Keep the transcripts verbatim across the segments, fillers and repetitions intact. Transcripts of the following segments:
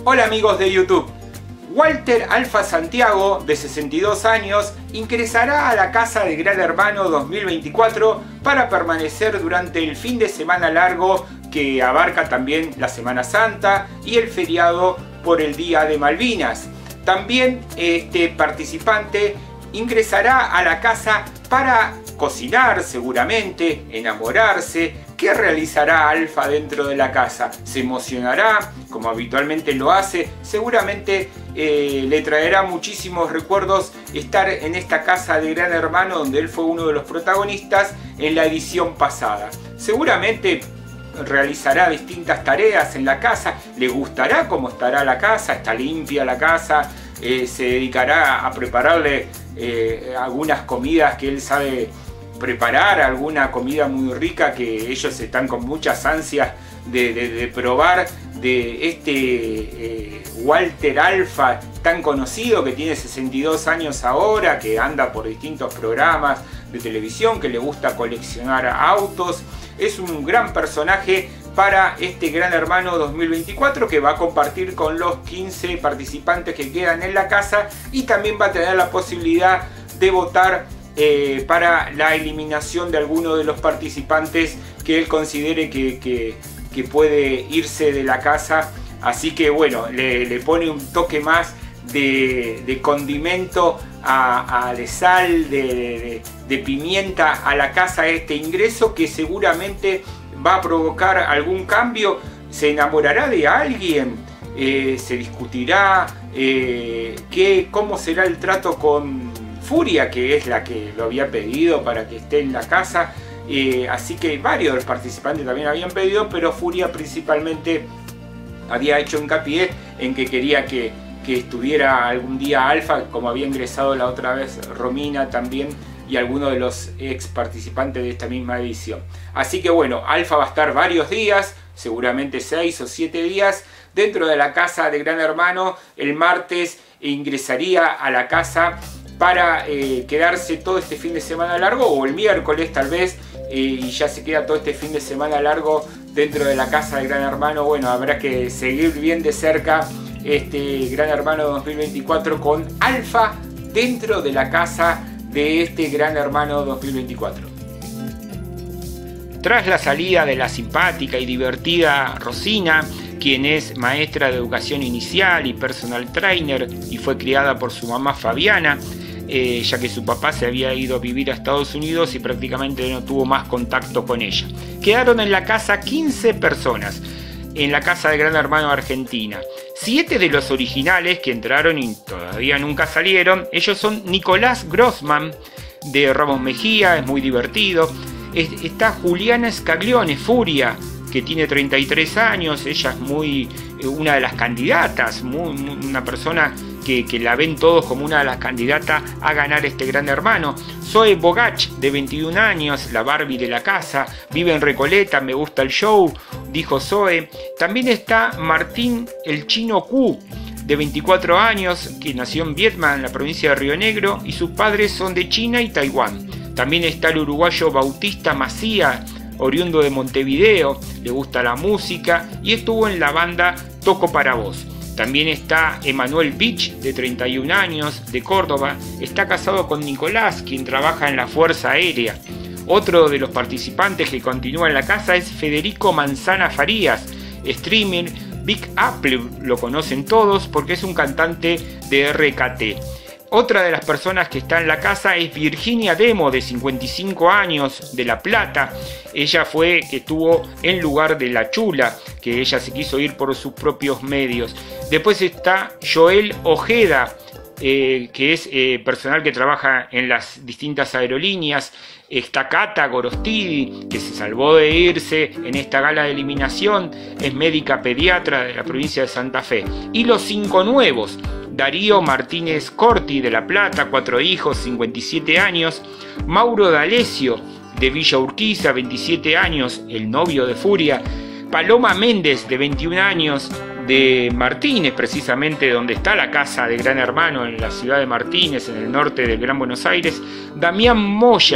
Hola amigos de YouTube. Walter Alfa Santiago, de sesenta y dos años, ingresará a la casa de Gran Hermano dos mil veinticuatro para permanecer durante el fin de semana largo que abarca también la Semana Santa y el feriado por el Día de Malvinas. También este participante ingresará a la casa para cocinar seguramente, enamorarse. ¿Qué realizará Alfa dentro de la casa? ¿Se emocionará como habitualmente lo hace? Seguramente eh, le traerá muchísimos recuerdos estar en esta casa de Gran Hermano donde él fue uno de los protagonistas en la edición pasada. Seguramente realizará distintas tareas en la casa, le gustará cómo estará la casa, está limpia la casa, eh, se dedicará a prepararle eh, algunas comidas que él sabe preparar, alguna comida muy rica que ellos están con muchas ansias de, de, de probar, de este eh, Walter Alfa tan conocido que tiene sesenta y dos años ahora, que anda por distintos programas de televisión, que le gusta coleccionar autos. Es un gran personaje para este Gran Hermano dos mil veinticuatro que va a compartir con los quince participantes que quedan en la casa, y también va a tener la posibilidad de votar eh, para la eliminación de alguno de los participantes que él considere que, que, que puede irse de la casa. Así que bueno, le, le pone un toque más de, de condimento, a, a de sal, de, de, de pimienta a la casa, este ingreso que seguramente va a provocar algún cambio. ¿Se enamorará de alguien? Eh, ¿Se discutirá? Eh, ¿qué, ¿Cómo será el trato con Furia, que es la que lo había pedido para que esté en la casa? Eh, así que varios de los participantes también habían pedido, pero Furia principalmente había hecho hincapié en que quería que, que estuviera algún día Alfa, como había ingresado la otra vez Romina también, y algunos de los ex participantes de esta misma edición. Así que bueno, Alfa va a estar varios días, seguramente seis o siete días, dentro de la casa de Gran Hermano. El martes ingresaría a la casa para eh, quedarse todo este fin de semana largo, o el miércoles tal vez, eh, y ya se queda todo este fin de semana largo dentro de la casa de Gran Hermano. Bueno, habrá que seguir bien de cerca este Gran Hermano dos mil veinticuatro con Alfa dentro de la casa de este Gran Hermano dos mil veinticuatro. Tras la salida de la simpática y divertida Rosina, quien es maestra de educación inicial y personal trainer y fue criada por su mamá Fabiana, eh, ya que su papá se había ido a vivir a Estados Unidos y prácticamente no tuvo más contacto con ella. Quedaron en la casa quince personas, en la casa de Gran Hermano Argentina. Siete de los originales que entraron y todavía nunca salieron. Ellos son Nicolás Grossman, de Ramos Mejía, es muy divertido. Está Juliana Scaglione, Furia, que tiene treinta y tres años. Ella es muy una de las candidatas, muy, muy, una persona que, que la ven todos como una de las candidatas a ganar este Gran Hermano. Zoe Bogach, de veintiún años, la Barbie de la casa, vive en Recoleta, me gusta el show, dijo Zoe. También está Martín el Chino Q, de veinticuatro años, que nació en Vietnam, en la provincia de Río Negro, y sus padres son de China y Taiwán. También está el uruguayo Bautista Macía, oriundo de Montevideo, le gusta la música y estuvo en la banda Toco para Vos. También está Emanuel Beach, de treinta y un años, de Córdoba. Está casado con Nicolás, quien trabaja en la Fuerza Aérea. Otro de los participantes que continúa en la casa es Federico Manzana Farías, streamer. Big Apple lo conocen todos porque es un cantante de R K T. Otra de las personas que está en la casa es Virginia Demo, de cincuenta y cinco años, de La Plata. Ella fue que estuvo en lugar de La Chula, que ella se quiso ir por sus propios medios. Después está Joel Ojeda, eh, que es eh, personal que trabaja en las distintas aerolíneas. Está Cata Gorostidi, que se salvó de irse en esta gala de eliminación, es médica pediatra de la provincia de Santa Fe. Y los cinco nuevos: Darío Martínez Corti, de La Plata, cuatro hijos, cincuenta y siete años. Mauro D'Alessio, de Villa Urquiza, veintisiete años, el novio de Furia. Paloma Méndez, de veintiún años, de Martínez, precisamente donde está la casa de Gran Hermano, en la ciudad de Martínez, en el norte del Gran Buenos Aires. Damián Moya,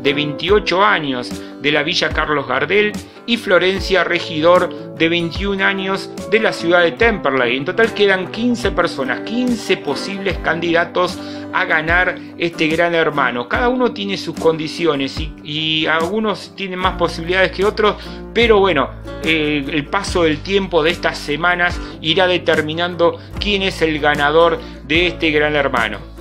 de veintiocho años, de la Villa Carlos Gardel, y Florencia Regidor, de veintiún años, de la ciudad de Temperley. En total quedan quince personas, quince posibles candidatos a ganar este Gran Hermano. Cada uno tiene sus condiciones y, y algunos tienen más posibilidades que otros, pero bueno, eh, el paso del tiempo de estas semanas irá determinando quién es el ganador de este Gran Hermano.